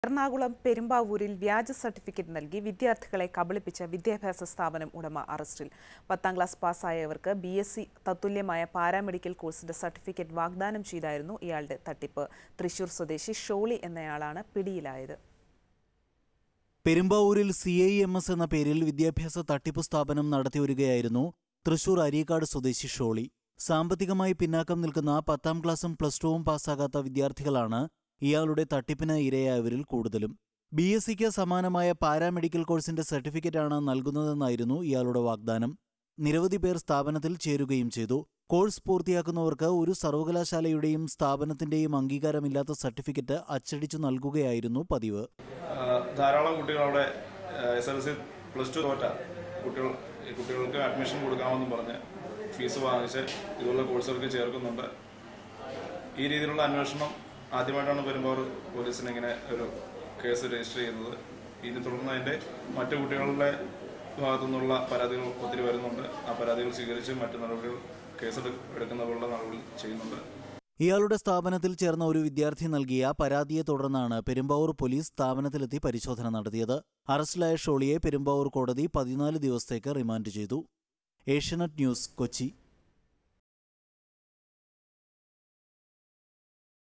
എറണാകുളം പെരുമ്പാവൂരിൽ വ്യാജ സർട്ടിഫിക്കറ്റ് നൽകി വിദ്യാർത്ഥികളെ കബളിപ്പിച്ച വിദ്യാഭ്യാസ സ്ഥാപനം ഉടമ അറസ്റ്റിൽ. 10ാം ക്ലാസ് പാസ്സായവർക്ക് BSc തത്തുല്യമായ പാരാമെഡിക്കൽ കോഴ്സിന്റെ സർട്ടിഫിക്കറ്റ് വാഗ്ദാനം ചെയ്തായിരുന്നു ഇയാളുടെ തട്ടിപ്പ്. തൃശൂർ സ്വദേശി ഷോളി എന്നയാളാണ് പിടിയിലായത്. പെരുമ്പാവൂരിൽ CIMS എന്ന പേരിൽ വിദ്യാഭ്യാസ തട്ടിപ്പ് സ്ഥാപനം നടത്തിവരികയായിരുന്നു തൃശൂർ അരീക്കാട് സ്വദേശി ഷോളി. സാമ്പത്തികമായി പിന്നാക്കം നിൽക്കുന്ന 10ാം ക്ലാസും +2ഉം പാസ്സാകാത്ത വിദ്യാർത്ഥികളാണ് ഇയാളുടെ തട്ടിപ്പിന് ഇരയായവരിൽ കൂടുതലും. BScക്ക് സമാനമായ പാരാമെഡിക്കൽ കോഴ്സിന്റെ സർട്ടിഫിക്കറ്റാണ് നൽകുന്നതെന്നായിരുന്നു ഇയാളുടെ വാഗ്ദാനം. നിരവധി പേർ സ്ഥാപനത്തിൽ ചേരുകയും ചെയ്തു. കോഴ്സ് പൂർത്തിയാക്കുന്നവർക്ക് ഒരു സർവകലാശാലയുടെയും സ്ഥാപനത്തിന്റെയും അംഗീകാരമില്ലാത്ത സർട്ടിഫിക്കറ്റ് അച്ചടിച്ചു നൽകുകയായിരുന്നു പതിവ്. ധാരാളം കുട്ടികൾ അവിടെ SLC +2 തോറ്റ കുട്ടികൾക്ക് അഡ്മിഷൻ കൊടുക്കാമെന്ന് പറഞ്ഞ് ഫീസ് വാങ്ങിച്ച് ഇതുള്ള കോഴ്സുകൾക്ക് ചേർക്കുന്നുണ്ട്. ഈ രീതിയിലുള്ള അന്വേഷണം ആദ്യമായിട്ടാണ് പെരുമ്പാവൂർ പോലീസിന് ഇങ്ങനെ ഒരു കേസ് രജിസ്റ്റർ ചെയ്യുന്നത്. ഇതിനെ തുടർന്ന് അതിൻ്റെ മറ്റു കുട്ടികളുടെ ഭാഗത്തു നിന്നുള്ള പരാതികൾ ഒത്തിരി വരുന്നുണ്ട്. ആ പരാതികൾ സ്വീകരിച്ച് മറ്റു നടപടികൾ കേസെടുക്കുന്നതിനുള്ള നടപടികൾ ചെയ്യുന്നുണ്ട്. ഇയാളുടെ സ്ഥാപനത്തിൽ ചേർന്ന ഒരു വിദ്യാർത്ഥി നൽകിയ പരാതിയെ തുടർന്നാണ് പെരുമ്പാവൂർ പോലീസ് സ്ഥാപനത്തിലെത്തി പരിശോധന നടത്തിയത്. അറസ്റ്റിലായ ഷോളിയെ പെരുമ്പാവൂർ കോടതി 14 ദിവസത്തേക്ക് റിമാൻഡ് ചെയ്തു. ഏഷ്യാനെറ്റ് ന്യൂസ്, കൊച്ചി.